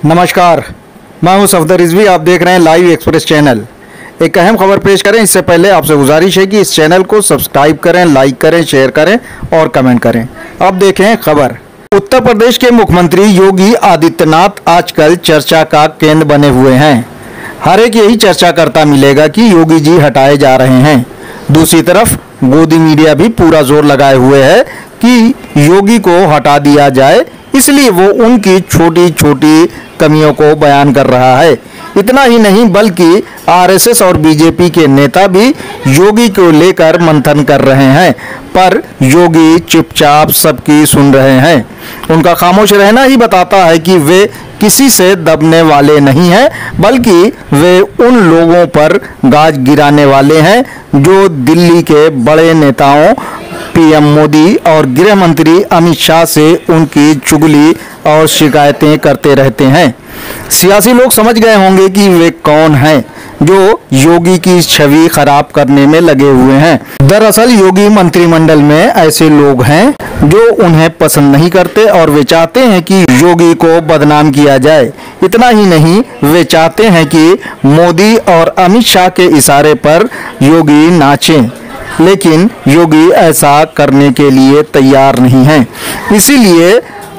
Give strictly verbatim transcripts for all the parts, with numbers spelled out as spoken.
नमस्कार, मैं हूं सफदर रिजवी। आप देख रहे हैं लाइव एक्सप्रेस चैनल। एक अहम खबर पेश करें इससे पहले आपसे गुजारिश है कि इस चैनल को सब्सक्राइब करें, लाइक करें, शेयर करें और कमेंट करें। अब देखें खबर। उत्तर प्रदेश के मुख्यमंत्री योगी आदित्यनाथ आजकल चर्चा का केंद्र बने हुए हैं। हर एक यही चर्चा करता मिलेगा कि योगी जी हटाए जा रहे हैं। दूसरी तरफ गोदी मीडिया भी पूरा जोर लगाए हुए है कि योगी को हटा दिया जाए, इसलिए वो उनकी छोटी छोटी कमियों को बयान कर रहा है। इतना ही नहीं बल्कि आरएसएस और बीजेपी के नेता भी योगी को लेकर मंथन कर रहे हैं, पर योगी चुपचाप सबकी सुन रहे हैं। उनका खामोश रहना ही बताता है कि वे किसी से दबने वाले नहीं हैं, बल्कि वे उन लोगों पर गाज गिराने वाले हैं जो दिल्ली के बड़े नेताओं पीएम मोदी और गृह मंत्री अमित शाह से उनकी चुगली और शिकायतें करते रहते हैं। सियासी लोग समझ गए होंगे कि वे कौन हैं जो योगी की छवि खराब करने में लगे हुए हैं। दरअसल योगी मंत्रिमंडल में ऐसे लोग हैं जो उन्हें पसंद नहीं करते और वे चाहते हैं कि योगी को बदनाम किया जाए। इतना ही नहीं, वे चाहते हैं कि मोदी और अमित शाह के इशारे पर योगी नाचें, लेकिन योगी ऐसा करने के लिए तैयार नहीं है। इसीलिए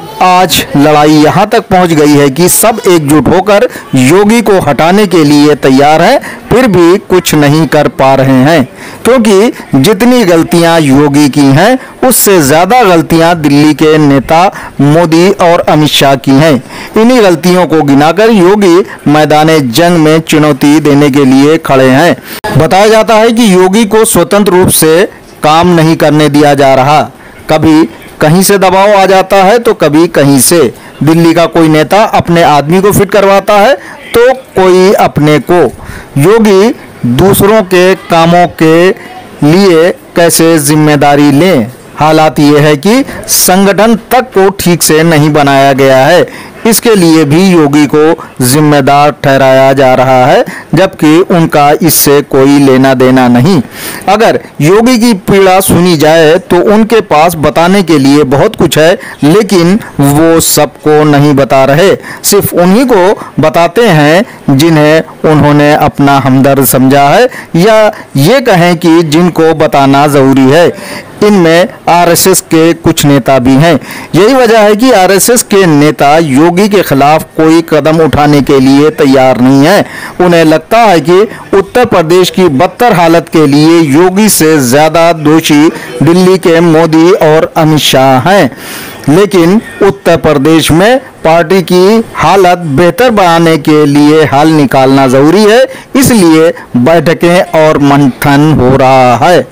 आज लड़ाई यहाँ तक पहुँच गई है कि सब एकजुट होकर योगी को हटाने के लिए तैयार हैं, फिर भी कुछ नहीं कर पा रहे हैं, क्योंकि जितनी गलतियां योगी की हैं उससे ज़्यादा गलतियां दिल्ली के नेता मोदी और अमित शाह की हैं। इन्हीं गलतियों को गिनाकर योगी मैदान जंग में चुनौती देने के लिए खड़े हैं। बताया जाता है कि योगी को स्वतंत्र रूप से काम नहीं करने दिया जा रहा। कभी कहीं से दबाव आ जाता है तो कभी कहीं से। दिल्ली का कोई नेता अपने आदमी को फिट करवाता है तो कोई अपने को। योगी दूसरों के कामों के लिए कैसे जिम्मेदारी लें? हालात ये है कि संगठन तक को ठीक से नहीं बनाया गया है, इसके लिए भी योगी को जिम्मेदार ठहराया जा रहा है, जबकि उनका इससे कोई लेना देना नहीं। अगर योगी की पीड़ा सुनी जाए तो उनके पास बताने के लिए बहुत कुछ है, लेकिन वो सबको नहीं बता रहे। सिर्फ उन्हीं को बताते हैं जिन्हें उन्होंने अपना हमदर्द समझा है, या ये कहें कि जिनको बताना ज़रूरी है। इनमें आरएसएस के कुछ नेता भी हैं। यही वजह है कि आरएसएस के नेता योगी के खिलाफ कोई कदम उठाने के लिए तैयार नहीं है। उन्हें लगता है कि उत्तर प्रदेश की बदतर हालत के लिए योगी से ज़्यादा दोषी दिल्ली के मोदी और अमित शाह हैं। लेकिन उत्तर प्रदेश में पार्टी की हालत बेहतर बनाने के लिए हल निकालना ज़रूरी है, इसलिए बैठकें और मंथन हो रहा है।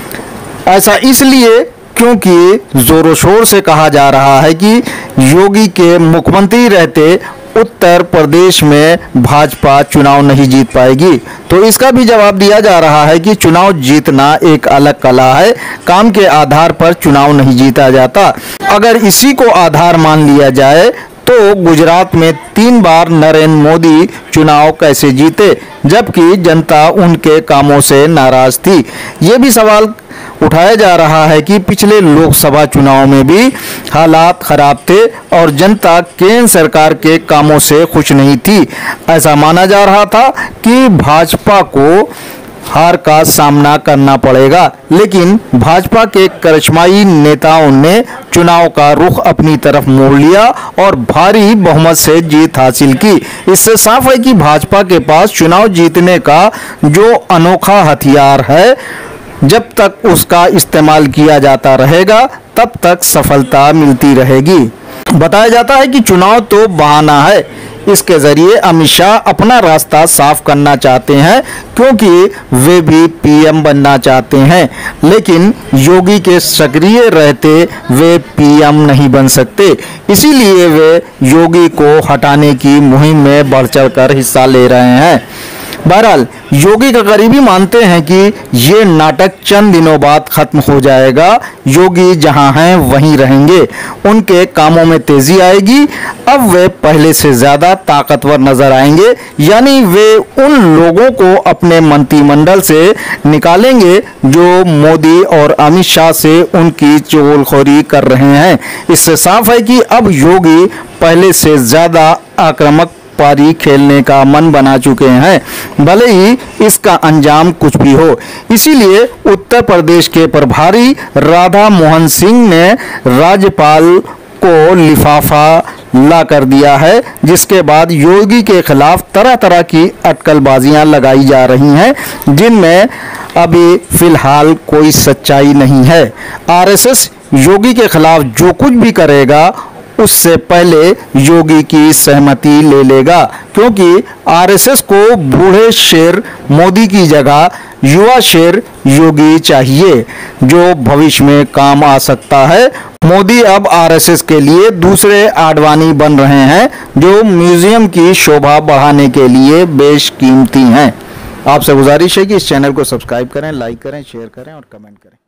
ऐसा इसलिए क्योंकि जोरों शोर से कहा जा रहा है कि योगी के मुख्यमंत्री रहते उत्तर प्रदेश में भाजपा चुनाव नहीं जीत पाएगी। तो इसका भी जवाब दिया जा रहा है कि चुनाव जीतना एक अलग कला है, काम के आधार पर चुनाव नहीं जीता जाता। अगर इसी को आधार मान लिया जाए तो गुजरात में तीन बार नरेंद्र मोदी चुनाव कैसे जीते, जबकि जनता उनके कामों से नाराज थी। ये भी सवाल उठाया जा रहा है कि पिछले लोकसभा चुनाव में भी हालात खराब थे और जनता केंद्र सरकार के कामों से खुश नहीं थी। ऐसा माना जा रहा था कि भाजपा को हार का सामना करना पड़ेगा, लेकिन भाजपा के करिश्माई नेताओं ने चुनाव का रुख अपनी तरफ मोड़ लिया और भारी बहुमत से जीत हासिल की। इससे साफ है कि भाजपा के पास चुनाव जीतने का जो अनोखा हथियार है, जब तक उसका इस्तेमाल किया जाता रहेगा तब तक सफलता मिलती रहेगी। बताया जाता है कि चुनाव तो बहाना है, इसके जरिए अमित शाह अपना रास्ता साफ करना चाहते हैं, क्योंकि वे भी पीएम बनना चाहते हैं। लेकिन योगी के सक्रिय रहते वे पीएम नहीं बन सकते, इसीलिए वे योगी को हटाने की मुहिम में बढ़ चढ़ कर हिस्सा ले रहे हैं। बहरहाल योगी का करीबी मानते हैं कि ये नाटक चंद दिनों बाद खत्म हो जाएगा। योगी जहां हैं वहीं रहेंगे, उनके कामों में तेजी आएगी। अब वे पहले से ज्यादा ताकतवर नजर आएंगे, यानी वे उन लोगों को अपने मंत्रिमंडल से निकालेंगे जो मोदी और अमित शाह से उनकी चुगलखोरी कर रहे हैं। इससे साफ है कि अब योगी पहले से ज़्यादा आक्रामक पारी खेलने का मन बना चुके हैं, भले ही इसका अंजाम कुछ भी हो। इसीलिए उत्तर प्रदेश के प्रभारी राधा मोहन सिंह ने राज्यपाल को लिफाफा ला कर दिया है, जिसके बाद योगी के खिलाफ तरह तरह की अटकलबाजियां लगाई जा रही हैं, जिनमें अभी फिलहाल कोई सच्चाई नहीं है। आरएसएस योगी के खिलाफ जो कुछ भी करेगा उससे पहले योगी की सहमति ले लेगा, क्योंकि आरएसएस को बूढ़े शेर मोदी की जगह युवा शेर योगी चाहिए, जो भविष्य में काम आ सकता है। मोदी अब आरएसएस के लिए दूसरे आडवाणी बन रहे हैं, जो म्यूजियम की शोभा बढ़ाने के लिए बेशकीमती हैं। आपसे गुजारिश है कि इस चैनल को सब्सक्राइब करें, लाइक करें, शेयर करें और कमेंट करें।